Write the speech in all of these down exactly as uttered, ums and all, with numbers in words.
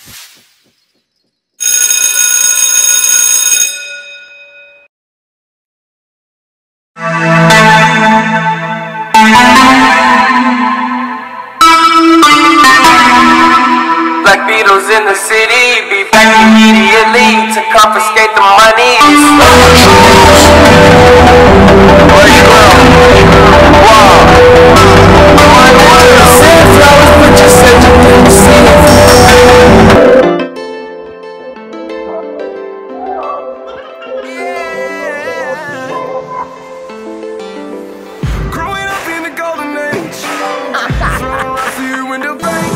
Black Beatles in the city, be back immediately to confiscate the money. Growing up in the golden age, throwing rocks through your window pane.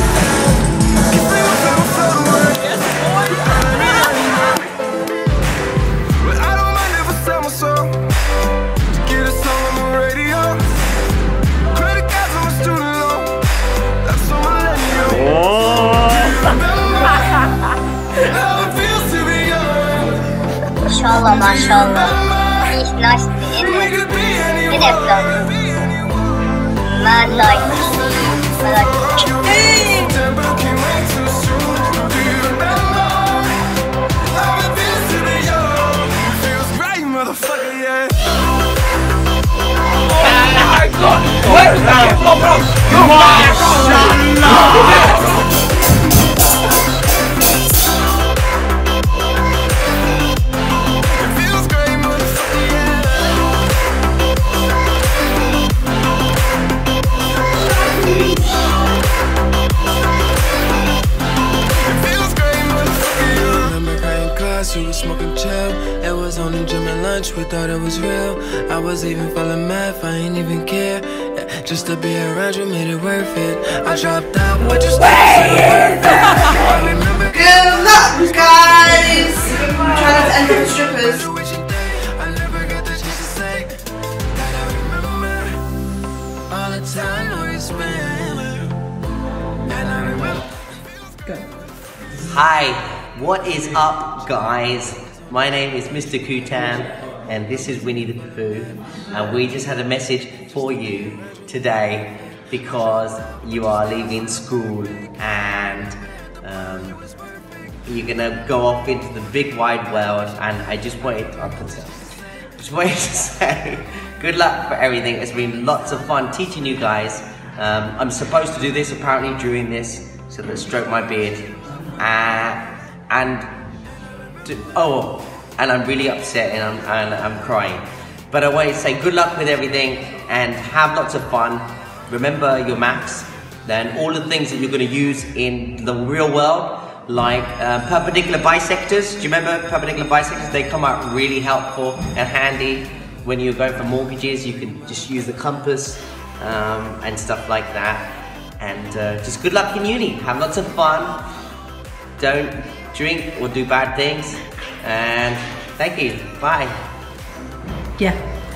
Mashallah, mashallah. He's nice to be in it. In it, vlog. Mad like. Mad like. We was smoking chill, it was only gym and lunch, we thought it was real. I was even feeling mad, I ain't even care. Yeah, just to be around you made it worth it. I dropped out, what you started Good luck, guys! I'm trying to enter the strippers. I never got the chance to say that I remember all the time we spent. And I remember. Go. Hi, what is up, guys? My name is Mister Kutan, and this is Winnie the Pooh, and we just had a message for you today because you are leaving school and um, you're gonna go off into the big wide world. And I just wanted, I just wanted to say good luck for everything. It's been lots of fun teaching you guys. Um, I'm supposed to do this apparently during this, so let's stroke my beard. Uh, and to, oh, and I'm really upset and I'm, and I'm crying. But I want to say good luck with everything and have lots of fun. Remember your maths, then all the things that you're going to use in the real world, like uh, perpendicular bisectors. Do you remember perpendicular bisectors? They come out really helpful and handy when you're going for mortgages. You can just use the compass um, and stuff like that. And uh, just good luck in uni. Have lots of fun. Don't drink or do bad things. And thank you. Bye. Yeah.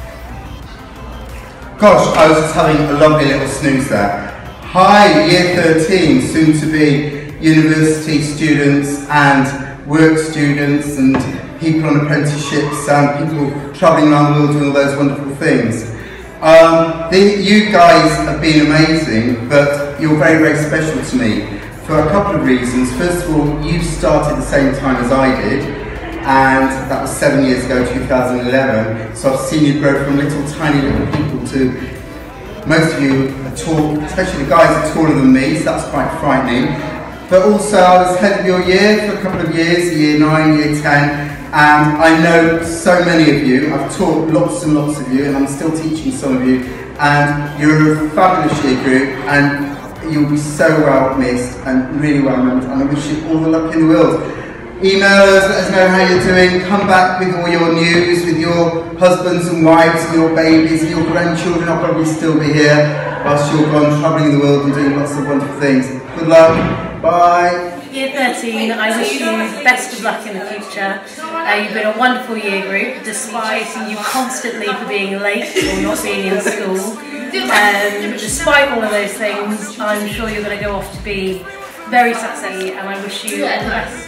Gosh, I was just having a lovely little snooze there. Hi, year thirteen, soon to be university students and work students and people on apprenticeships and people travelling around the world doing all those wonderful things. Um, the, you guys have been amazing, but you're very, very special to me for a couple of reasons. First of all, you started the same time as I did, and that was seven years ago, two thousand eleven. So I've seen you grow from little tiny little people to, most of you are tall, especially the guys are taller than me, so that's quite frightening. But also I was head of your year for a couple of years, year nine, year ten, and I know so many of you. I've taught lots and lots of you, and I'm still teaching some of you, and you're a fabulous year group, and you'll be so well missed and really well remembered, and I wish you all the luck in the world. Email us, let us know how you're doing, come back with all your news, with your husbands and wives and your babies and your grandchildren. I'll probably still be here whilst you're gone travelling the world and doing lots of wonderful things. Good luck, bye. Year thirteen, I wish you the best of luck in the future. Uh, you've been a wonderful year group, despite you constantly for being late or not being in school. Um, despite all of those things, I'm sure you're going to go off to be very successful, and I wish you all the best.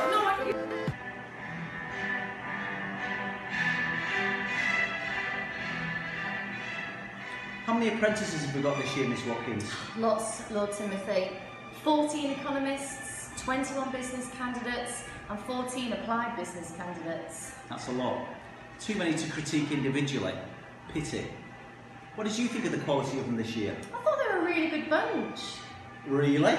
How many apprentices have we got this year, Miss Watkins? Lots, Lord Timothy. fourteen economists, twenty-one business candidates and fourteen applied business candidates. That's a lot. Too many to critique individually. Pity. What did you think of the quality of them this year? I thought they were a really good bunch. Really?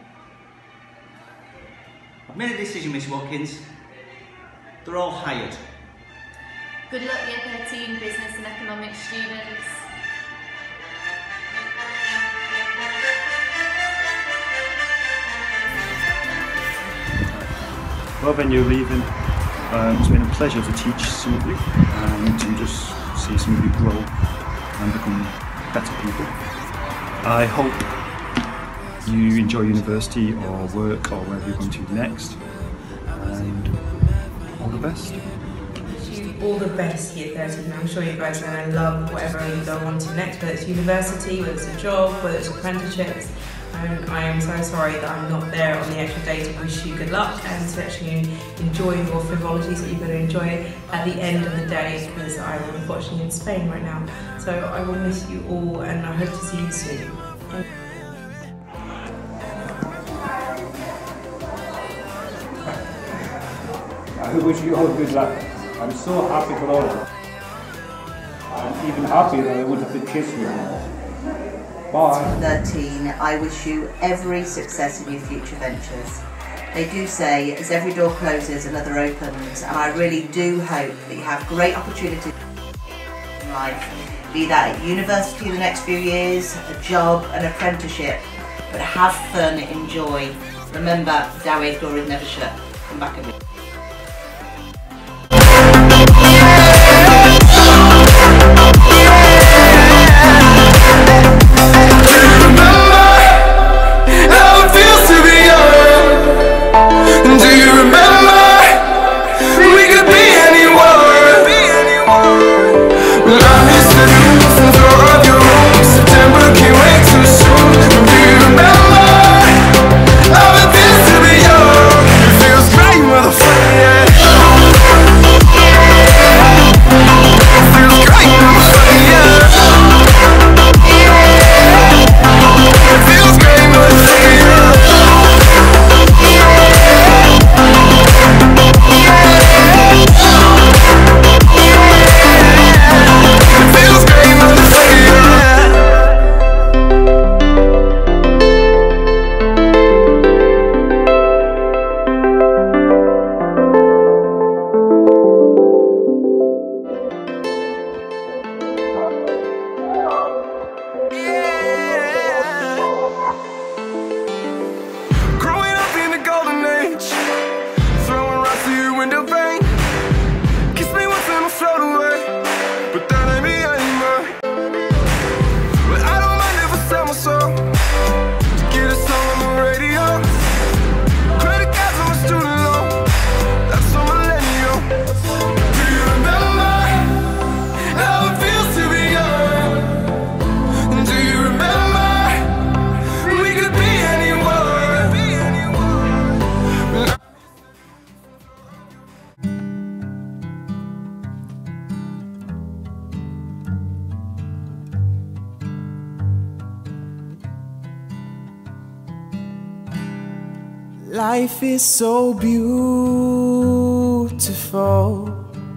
I've made a decision, Miss Watkins. They're all hired. Good luck, year thirteen business and economics students. Well, then you're leaving. Um, it's been a pleasure to teach some of you and to just see some of you grow and become better people. I hope you enjoy university or work or wherever you're going to next, and all the best. All the best year thirteen. I'm sure you guys are going to love whatever you go on to next, whether it's university, whether it's a job, whether it's apprenticeships. And I am so sorry that I'm not there on the extra day to wish you good luck and to actually enjoy your frivolities that you're going to enjoy at the end of the day, because I'm unfortunately in Spain right now. So I will miss you all and I hope to see you soon. I wish you all good luck. I'm so happy for all of you. I'm even happier that I would have to kiss you. Bye. thirteen, I wish you every success in your future ventures. They do say, as every door closes, another opens, and I really do hope that you have great opportunities in life, be that at university in the next few years, a job, an apprenticeship, but have fun, enjoy. Remember, Dowie, door is never shut. Come back and Life is so beautiful.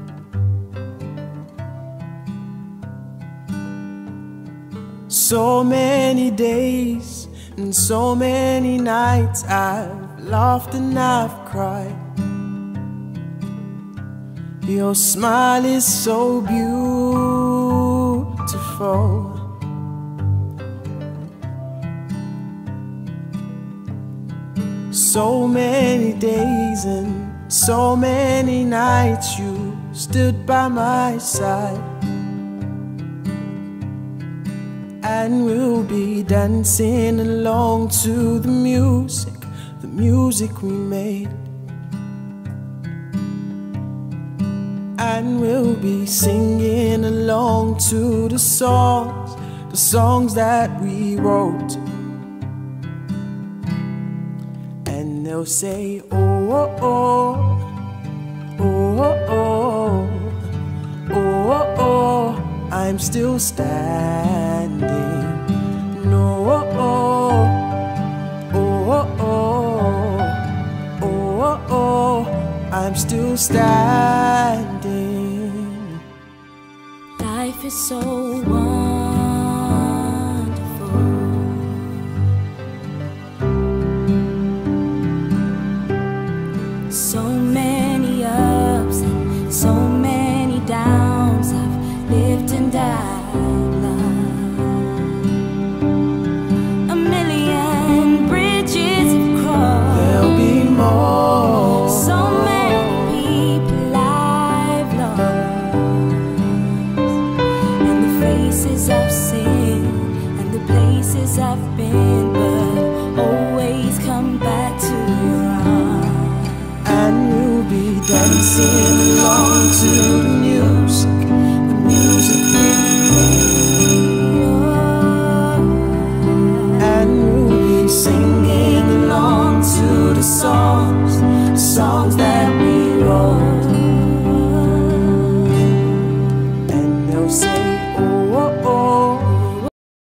So many days and so many nights I've laughed and I've cried. Your smile is so beautiful. So many days and so many nights you stood by my side. And we'll be dancing along to the music, the music we made. And we'll be singing along to the songs, the songs that we wrote. And they'll say, oh, oh, oh, oh, oh, oh, oh, oh, I'm still standing. No, oh, oh, oh, oh, still standing. Life is so wonderful. So many ups and so many downs. I've lived and died, love. A million bridges have crossed. There'll be more. So many people I've lost, and the faces I've seen and the places I've been, but always come back to your arms. And we'll be dancing along to the music, the music we play. And we'll be singing along to the songs